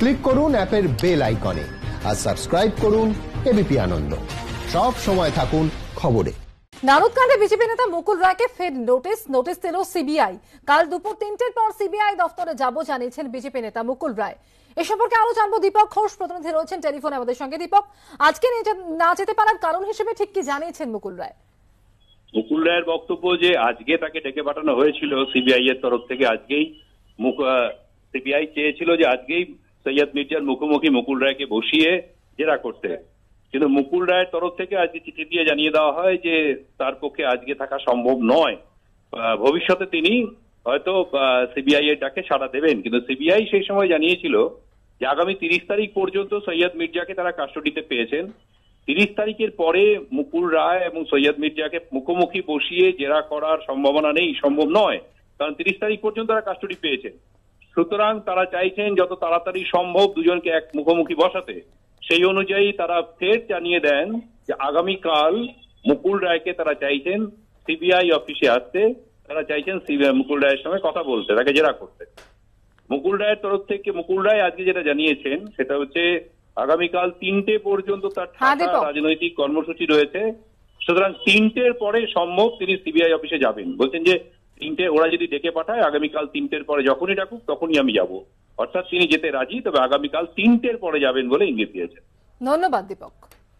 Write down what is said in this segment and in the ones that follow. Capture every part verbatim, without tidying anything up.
Click করুন অ্যাপের bell আইকনে আর সাবস্ক্রাইব করুন এবিপি আনন্দ। সব সময় থাকুন খবরে। নারদকাণ্ডে বিজেপি নেতা মুকুল রায়কে ফের নোটিশ নোটিশ দিল সিবিআই। কাল দুপুর তিনটের পর সিবিআই দফতরে যাব জানিয়েছেন বিজেপি নেতা মুকুল রায়। এ সম্পর্কে আরো জানবো, দীপক ঘোষ প্রতিনিধি রয়েছেন টেলিফোনে আমাদের সঙ্গে। দীপক, আজকে না যেতে পারার কারণ হিসেবে ঠিক কি জানিয়েছেন মুকুল রায়? মুকুল রায়ের বক্তব্য যে আজকে তাকে ডেকে পাঠানো হয়েছিল সিবিআই এর তরফ থেকে। আজকেই সিবিআই চেয়েছিল যে আজকেই সৈয়দ মির্জার মুখোমুখি মুকুল রায়কে বসিয়ে জেরা করতে, কিন্তু মুকুল রায়ের তরফ থেকে আজকে চিঠি দিয়ে জানিয়ে দেওয়া হয় যে তার পক্ষে আজকে থাকা সম্ভব নয়। ভবিষ্যতে তিনি হয়তো সিবিআই এর ডাকে সাড়া দেবেন, কিন্তু সিবিআই সেই সময় জানিয়েছিল যে আগামী তিরিশ তারিখ পর্যন্ত সৈয়দ মির্জাকে তারা কাস্টডিতে পেয়েছেন। তিরিশ তারিখের পরে মুকুল রায় এবং সৈয়দ মির্জাকে মুখোমুখি বসিয়ে জেরা করার সম্ভাবনা নেই, সম্ভব নয়, কারণ তিরিশ তারিখ পর্যন্ত তারা কাস্টডি পেয়েছেন। সুতরাং তারা চাইছেন যত তাড়াতাড়ি সম্ভব দুজনকে এক মুখোমুখি বসাতে। সেই অনুযায়ী তারা ফের জানিয়ে দেন যে আগামীকাল মুকুল রায়কে তারা চাইছেন সিবিআই অফিসে আসতে, তারা চাইছেন মুকুল রায়ের সঙ্গে কথা বলতে, তাকে জেরা করতে। মুকুল রায়ের তরফ থেকে মুকুল রায় আজকে যেটা জানিয়েছেন সেটা হচ্ছে আগামীকাল তিনটে পর্যন্ত তার রাজনৈতিক কর্মসূচি রয়েছে। সুতরাং তিনটের পরে সম্ভব তিনি সিবিআই অফিসে যাবেন। বলছেন যে তিনটে ওরা যদি ডেকে পাঠায় আগামীকাল তিনটের পরে যখনই ডাকুক তখনই আমি যাব, অর্থাৎ তিনি যেতে রাজি, তবে আগামীকাল তিনটের পরে যাবেন বলে ইঙ্গিত দিয়েছেন। ধন্যবাদ দীপক।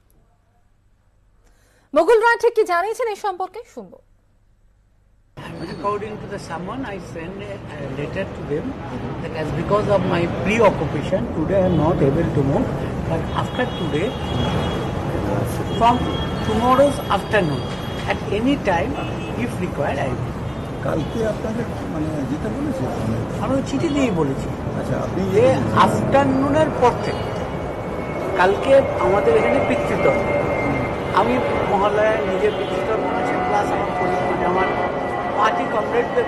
মুকুল রায় ঠিক কি জানিয়েছেন এই সম্পর্কে শুনবো। According to the summon, I sent a letter to them that as because of my preoccupation, today I am not able to move, but after today, from tomorrow's afternoon, at any time, if required, I will. কালকে আপনাদের মানে যেতে বলেছে? আমি চিঠি দিয়ে বলেছি। আচ্ছা, আপনি যে আফটারনুনের পর থেকে কালকে আমাদের এখানে পিতৃতর্পণ, আমি মহালয়া নিজে পিতৃতর্পণ আছে, প্লাস আমার পরিবারে আমার পার্টি কমরেডদের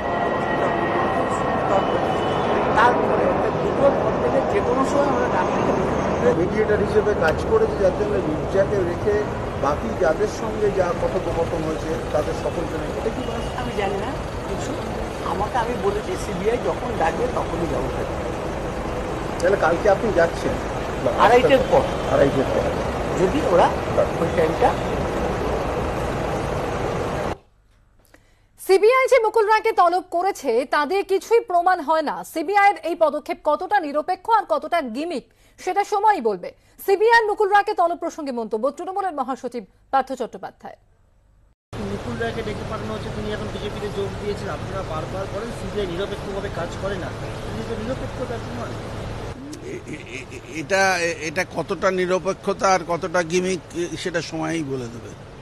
তারপরে দুটোর পর থেকে যে কোনো সময় আমরা ডাক্তারকে মিডিয়েটার হিসেবে কাজ করেছে, যার জন্য মির্জাকে রেখে বাকি যাদের সঙ্গে যা কথোপকথন হয়েছে তাদের সকলজনের এটা কি আমি জানি না কিছু। আমাকে আমি বলেছি সিবিআই যখন ডাকবে তখনই যাবো। তাহলে কালকে আপনি যাচ্ছেন আড়াইটের পর আড়াইটের পর যদি ওরা ওই টাইমটা। সিবিআই যে মুকুল রায়কে তলব করেছে তাদের কিছুই প্রমাণ হয় না। সিবিআই এর এই পদক্ষেপ কতটা নিরপেক্ষ আর কতটা গিমিক সেটা সময়ই বলবে। সিবিআই মুকুল রায়কে তলব প্রসঙ্গে মন্তব্য তৃণমূলের মহাসচিব পার্থ চট্টোপাধ্যায়। মুকুল রায়কে ডেকে পাঠানো হচ্ছে, তিনি এখন বিজেপিতে যোগ দিয়েছেন। আপনারা বারবার বলেন সিবিআই নিরপেক্ষভাবে কাজ করে না, নিরপেক্ষতার প্রমাণ এটা এটা কতটা নিরপেক্ষতা আর কতটা গিমিক সেটা সময়ই বলে দেবে।